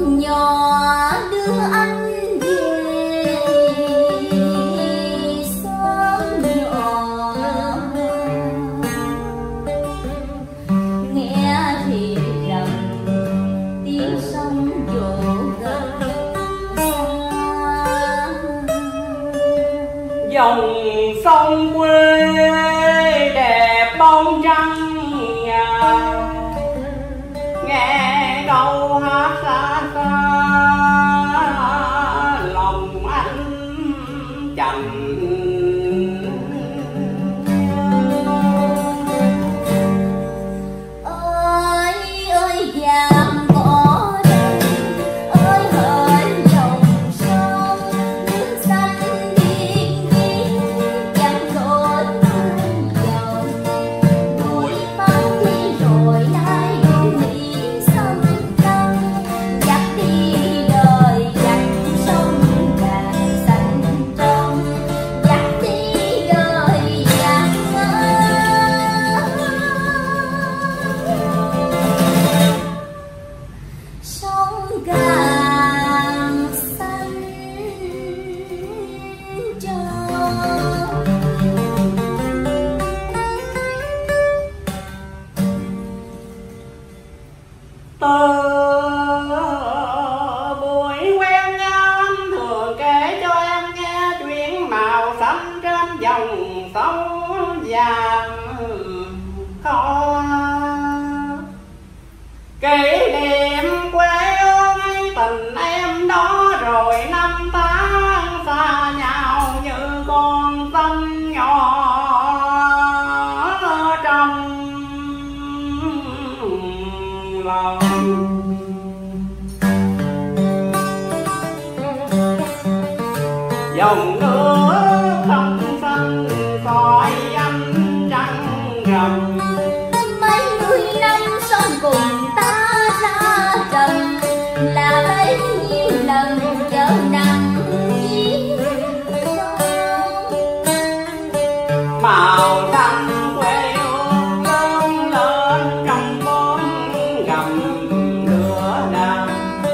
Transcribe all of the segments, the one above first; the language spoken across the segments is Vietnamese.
nhỏ đưa anh về xóm nhỏ, nghe thì rầm tiếng sông vỗ gần xa. Dòng sông quê đẹp bóng trăng nhà, nghe câu hát xa xa lòng anh chẳng. Ơi ơi vàng cỏ đây, ơi hỡi dòng sông nước xanh biên biên chẳng đổi mai dòng. Núi băng đi rồi lại đổ đi sông Căng, dắt đi đời dắt sông vàng xanh trong, dắt đi đời dắt sông càng xanh trong. Từ buổi quen nhau anh thường kể cho em nghe chuyện màu xanh trên dòng sông vàng khó. Kỷ niệm quê hương tình em đó rồi năm tháng xa nhau như con tâm nhỏ trong lòng. Dòng nước không xanh soi ánh trăng rằm, Mấy mươi năm sống cùng ta ra trần là bấy nhiêu lần chợ nặng giết sông. màu xanh quê hương lớn lên trong bóng gầm lửa đàm.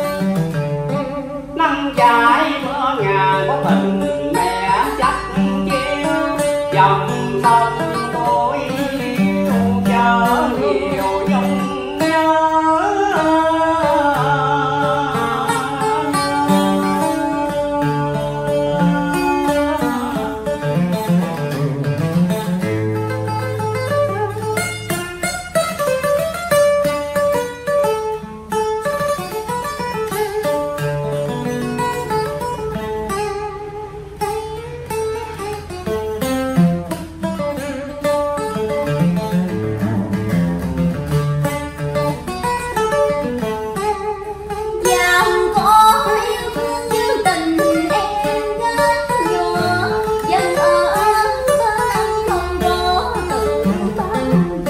Nắng dài mưa ngàn có tình mẹ chắc chiêu, dòng sông tôi chở nhiều nhung nhớ. Vàng có yêu thương như tình em gái nhỏ, vẫn ở bên không rõ từ bao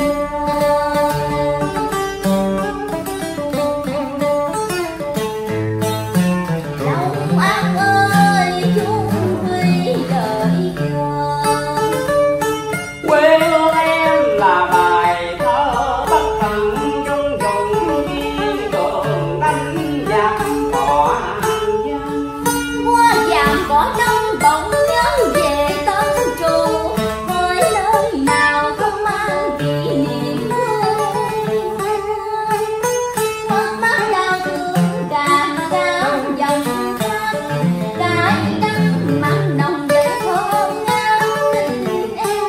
giờ. Lòng an ơi chung huy đợi chờ. Quê hương em là bài thơ bất tận trong rụng viên đường đánh giặc bỏ hàng dân. Hoa vàng cỏ đông bỗng nhớ về tân trụ, hỏi nơi nào không mang kỷ niệm quê hương. Mất mát đau thương càng cao dòng trăng, cay đắng mặn nồng để thơm ngát tình em.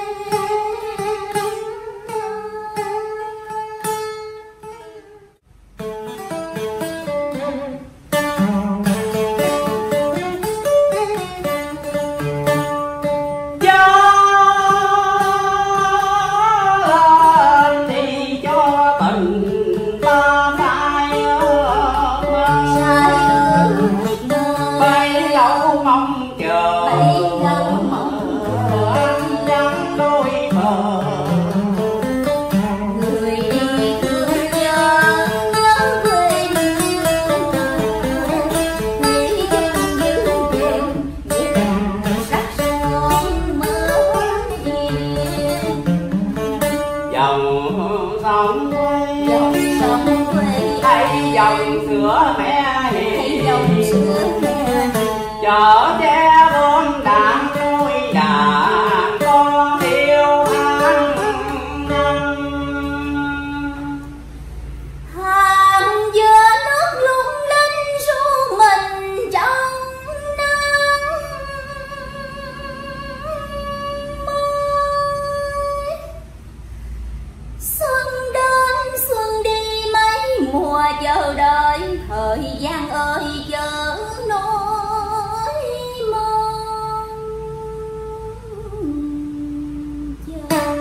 Gió lên thì cho tình ta phai Sai ước mơ bấy lâu mong chờ bấy lâu mong anh trắng đôi bờ. người đi thương nhớ quê hương, nghĩ dân những đêm như sắc son mơ hiền. Dòng sông quê Dòng sông quê hay dòng sữa mẹ chờ đợi thời gian ơi chớ nói mong chờ.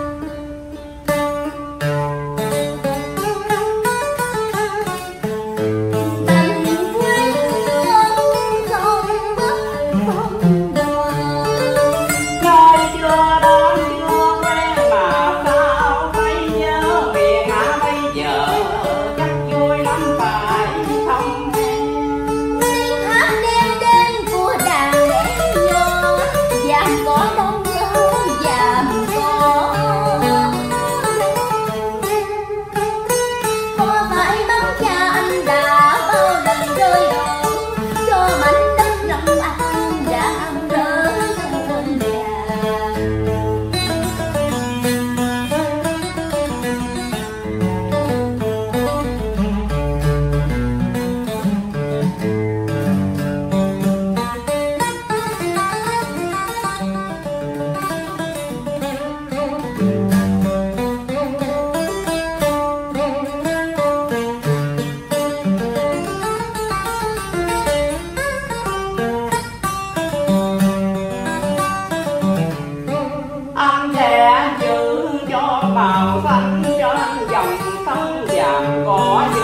Anh sẽ giữ cho màu xanh trên dòng sông vàm cỏ.